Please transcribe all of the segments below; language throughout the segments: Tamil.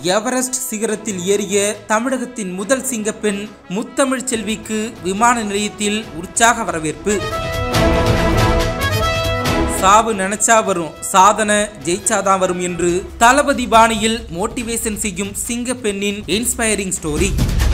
எவரெஸ்ட் சிகரத்தில் ஏறிய தமிழகத்தின் முதல் சிங்கப்பெண் முத்தமிழ் செல்விக்கு விமான நிலையத்தில் உற்சாக வரவேற்பு. சாவு நினைச்சா வரும், சாதனை ஜெயிச்சாதான் வரும் என்று தளபதி பாணியில் மோட்டிவேஷன் செய்யும் சிங்கப்பெண்ணின் இன்ஸ்பைரிங் ஸ்டோரி.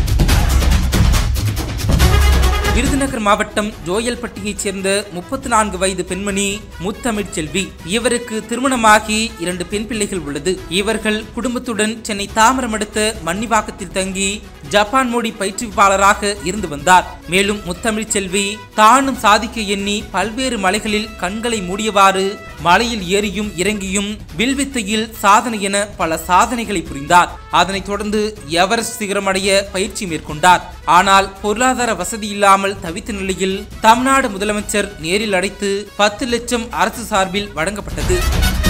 விருதுநகர் மாவட்டம் ஜோயல்பட்டியைச் சேர்ந்த 34 வயது பெண்மணி முத்தமிழ் செல்வி. இவருக்கு திருமணமாகி 2 பெண் பிள்ளைகள் உள்ளது. இவர்கள் குடும்பத்துடன் சென்னை தாம்பரம் அடுத்த மன்னிவாக்கத்தில் தங்கி ஜப்பான் மொழி பயிற்றுவிப்பாளராக இருந்து வந்தார். மேலும் முத்தமிழ் செல்வி தானும் சாதிக்க எண்ணி பல்வேறு மலைகளில் கண்களை மூடியவாறு மலையில் ஏறியும் இறங்கியும் வில்வித்தையில் சாதனை என பல சாதனைகளை புரிந்தார். அதனைத் தொடர்ந்து எவரெஸ்ட் சிகரமடைய பயிற்சி மேற்கொண்டார். ஆனால் பொருளாதார வசதி இல்லாமல் தவித்த நிலையில் தமிழ்நாடு முதலமைச்சர் நேரில் அழைத்து 10 லட்சம் அரசு சார்பில் வழங்கப்பட்டது.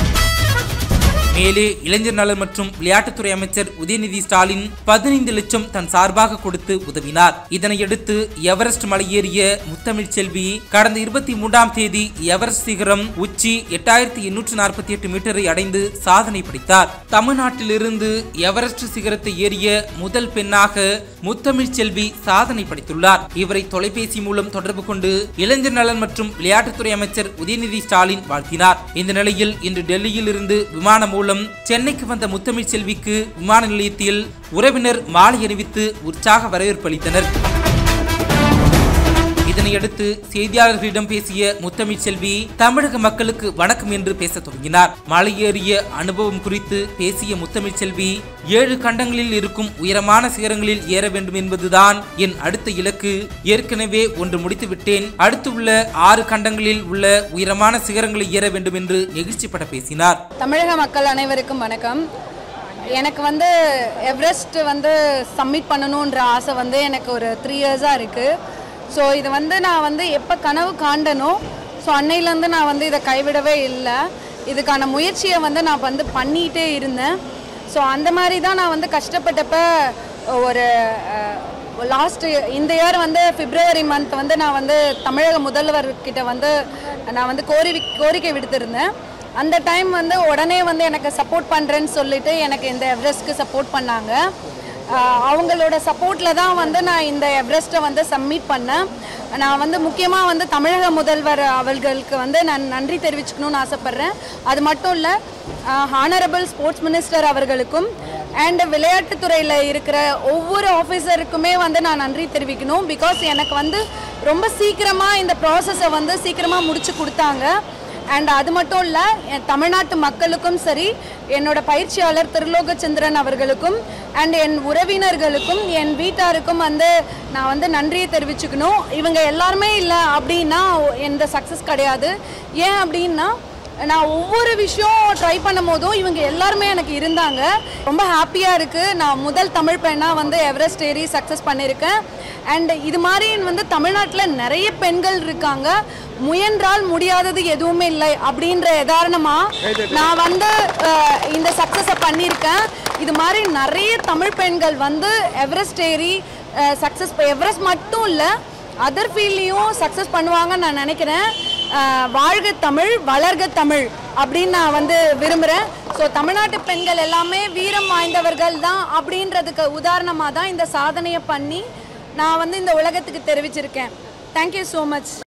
மேலே இளைஞர் நலன் மற்றும் விளையாட்டுத்துறை அமைச்சர் உதயநிதி ஸ்டாலின் 15 லட்சம் தன் சார்பாக கொடுத்து உதவினார். இதனையடுத்து எவரெஸ்ட் மலை ஏறிய முத்தமிழ் செல்வி கடந்த 23ஆம் தேதி எவரெஸ்ட் சிகரம் உச்சி 8848 மீட்டரை அடைந்து சாதனை படைத்தார். தமிழ்நாட்டிலிருந்து எவரெஸ்ட் சிகரத்தை ஏறிய முதல் பெண்ணாக முத்தமிழ் செல்வி சாதனை படைத்துள்ளார். இவரை தொலைபேசி மூலம் தொடர்பு கொண்டு இளைஞர் நலன் மற்றும் விளையாட்டுத்துறை அமைச்சர் உதயநிதி ஸ்டாலின் வாழ்த்தினார். இந்த நிலையில் இன்று டெல்லியில் இருந்து விமானம் மூலம் சென்னைக்கு வந்த முத்தமிழ் செல்விக்கு விமான நிலையத்தில் உறவினர் மாலை அணிவித்து உற்சாக வரவேற்பு அளித்தனர். இதனையடுத்து செய்தியாளர்களிடம் பேசிய முத்தமிழ் செல்வி தமிழக மக்களுக்கு வணக்கம் என்று பேச தொடங்கினார். மலை ஏறிய அனுபவம் குறித்து பேசிய முத்தமிழ் செல்வி 7 கண்டங்களில் இருக்கும் உயரமான சிகரங்களில் ஏற வேண்டும் என்பதுதான் என் அடுத்த இலக்கு. ஏற்கனவே 1 முடித்து விட்டேன். அடுத்து உள்ள 6 கண்டங்களில் உள்ள உயரமான சிகரங்களை ஏற வேண்டும் என்று நெகிழ்ச்சிப்பட பேசினார். தமிழக மக்கள் அனைவருக்கும் வணக்கம். எனக்கு எவரெஸ்ட் சப்மிட் பண்ணணுன்ற ஆசை எனக்கு ஒரு 3 இயர்ஸா இருக்கு. ஸோ இது நான் எப்போ கனவு காண்டனோ ஸோ அன்னையிலேருந்து நான் இதை கைவிடவே இல்லை. இதுக்கான முயற்சியை நான் பண்ணிகிட்டே இருந்தேன். ஸோ அந்த மாதிரி தான் நான் கஷ்டப்பட்டப்ப ஒரு இந்த இயர் பிப்ரவரி மந்த் நான் தமிழக முதல்வர்கிட்ட நான் கோரிக்கை விடுத்திருந்தேன். அந்த டைம் உடனே எனக்கு சப்போர்ட் பண்ணுறேன்னு சொல்லிட்டு எனக்கு இந்த எவரெஸ்ட்க்கு சப்போர்ட் பண்ணாங்க. அவங்களோட சப்போர்ட்டில் தான் நான் இந்த எவரெஸ்ட்டை சப்மிட் பண்ணேன். நான் முக்கியமாக தமிழக முதல்வர் அவர்களுக்கு நான் நன்றி தெரிவிச்சுக்கணும்னு ஆசைப்பட்றேன். அது மட்டும் இல்லை, ஹானரபிள் ஸ்போர்ட்ஸ் மினிஸ்டர் அவர்களுக்கும் அண்ட் விளையாட்டுத்துறையில் இருக்கிற ஒவ்வொரு ஆஃபீஸருக்குமே நான் நன்றி தெரிவிக்கணும். பிகாஸ் எனக்கு ரொம்ப சீக்கிரமாக இந்த ப்ராசஸை சீக்கிரமாக முடிச்சு கொடுத்தாங்க. அண்ட் அது மட்டும் இல்லை, என் தமிழ்நாட்டு மக்களுக்கும் சரி, என்னோட பயிற்சியாளர் திருலோகச்சந்திரன் அவர்களுக்கும் அண்ட் என் உறவினர்களுக்கும் என் வீட்டாருக்கும் நான் நன்றியை தெரிவிச்சுக்கணும். இவங்க எல்லாருமே இல்லை அப்படின்னா எந்த சக்ஸஸ் கிடையாது. ஏன் அப்படின்னா நான் ஒவ்வொரு விஷயம் ட்ரை பண்ணும் போதும் இவங்க எல்லாருமே எனக்கு இருந்தாங்க. ரொம்ப ஹாப்பியாக இருக்குது. நான் முதல் தமிழ் பெண்ணாக எவரெஸ்ட் ஏறி சக்ஸஸ் பண்ணியிருக்கேன். அண்ட் இது மாதிரி தமிழ்நாட்டில் நிறைய பெண்கள் இருக்காங்க. முயன்றால் முடியாதது எதுவுமே இல்லை அப்படின்ற உதாரணமாக நான் இந்த சக்ஸஸை பண்ணியிருக்கேன். இது மாதிரி நிறைய தமிழ் பெண்கள் எவரெஸ்ட் ஏறி சக்ஸஸ், எவரெஸ்ட் மட்டும் இல்லை அதர் ஃபீல்ட்லேயும் சக்ஸஸ் பண்ணுவாங்கன்னு நான் நினைக்கிறேன். வாழ்க தமிழ், வளர்க தமிழ் அப்படின்னு நான் விரும்புகிறேன். ஸோ தமிழ்நாட்டு பெண்கள் எல்லாமே வீரம் வாய்ந்தவர்கள் தான் அப்படின்றதுக்கு உதாரணமாக தான் இந்த சாதனையை பண்ணி நான் இந்த உலகத்துக்கு தெரிவிச்சிருக்கேன். Thank you so much.